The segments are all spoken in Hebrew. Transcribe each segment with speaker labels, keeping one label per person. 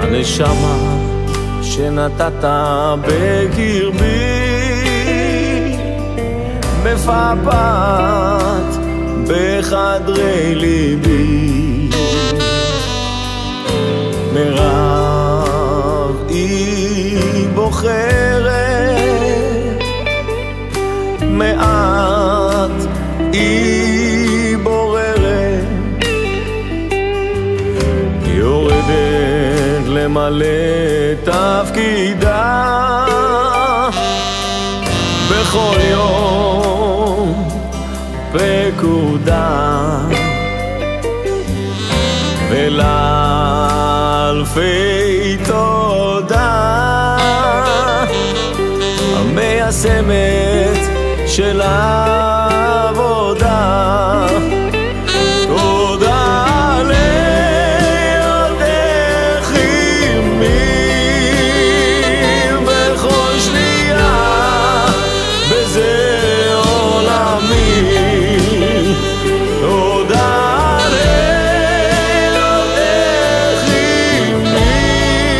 Speaker 1: הנשמה שנתת בקרבי מפפת בחדרי ליבי. מרב היא בוחרת, מעט היא בוררת, יורדת למלא תפקידה בכל יום פקודה, ולאלפי תודה המיישמת של העבודה. תודה להיותך עימי בכל שנייה, בזה עולמי. תודה להיותך עימי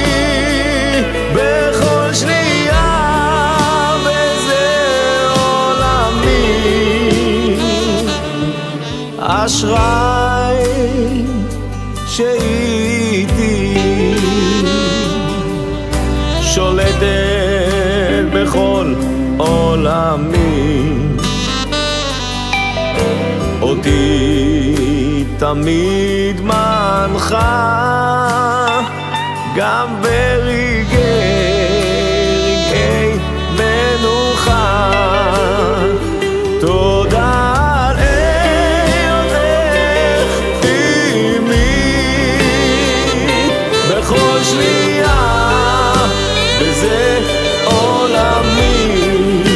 Speaker 1: בכל שנייה, בזה עולמי. אשרי שאיתי שולטת בכל עולמי, אותי תמיד מנחה גם ברגעי מנוחה. תודה בכל שנייה, וזה עולמי.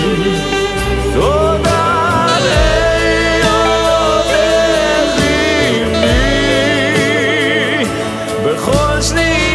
Speaker 1: תודה להיותך עימי בכל שנייה.